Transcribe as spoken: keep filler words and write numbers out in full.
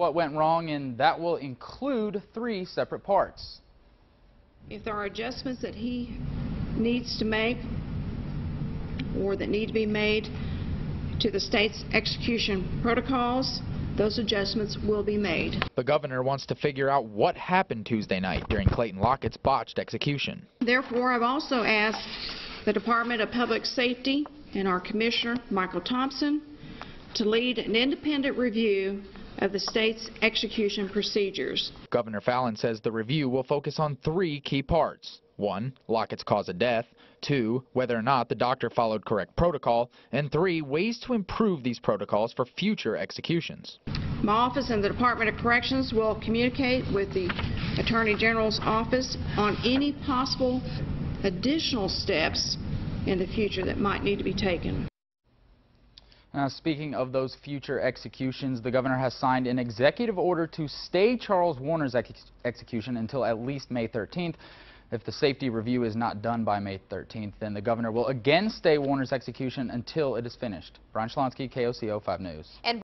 what went wrong, and that will include three separate parts. If there are adjustments that he needs to make or that need to be made to the state's execution protocols, those adjustments will be made. The governor wants to figure out what happened Tuesday night during Clayton Lockett's botched execution. Therefore, I've also asked the Department of Public Safety and our Commissioner, Michael Thompson, to lead an independent review of the state's execution procedures. Governor Fallin says the review will focus on three key parts. One, Lockett's cause of death. Two, whether or not the doctor followed correct protocol. And three, ways to improve these protocols for future executions. My office and the Department of Corrections will communicate with the Attorney General's office on any possible additional steps in the future that might need to be taken. Now, speaking of those future executions, the governor has signed an executive order to stay Charles Warner's ex execution until at least May thirteenth. If the safety review is not done by May thirteenth, then the governor will again stay Warner's execution until it is finished. Brian Shalonsky, K O C O five News. And